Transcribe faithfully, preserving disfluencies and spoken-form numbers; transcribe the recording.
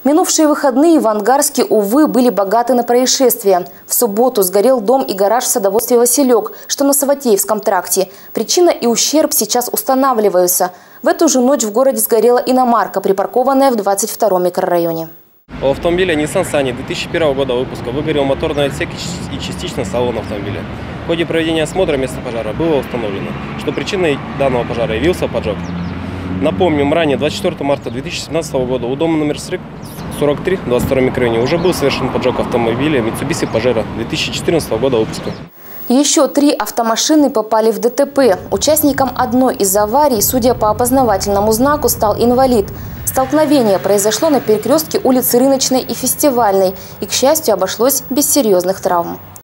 Минувшие выходные в Ангарске, увы, были богаты на происшествия. В субботу сгорел дом и гараж в садоводстве «Василек», что на Саватеевском тракте. Причина и ущерб сейчас устанавливаются. В эту же ночь в городе сгорела иномарка, припаркованная в двадцать втором микрорайоне. У автомобиля Nissan Sunny две тысячи первого года выпуска выгорел моторный отсек и частично салон автомобиля. В ходе проведения осмотра места пожара было установлено, что причиной данного пожара явился поджог. Напомним, ранее двадцать четвёртого марта две тысячи семнадцатого года у дома номер сорок три в двадцать втором микрорайоне уже был совершен поджог автомобиля Mitsubishi Pajero две тысячи четырнадцатого года выпуска. Еще три автомашины попали в ДТП. Участником одной из аварий, судя по опознавательному знаку, стал инвалид. Столкновение произошло на перекрестке улицы Рыночной и Фестивальной и, к счастью, обошлось без серьезных травм.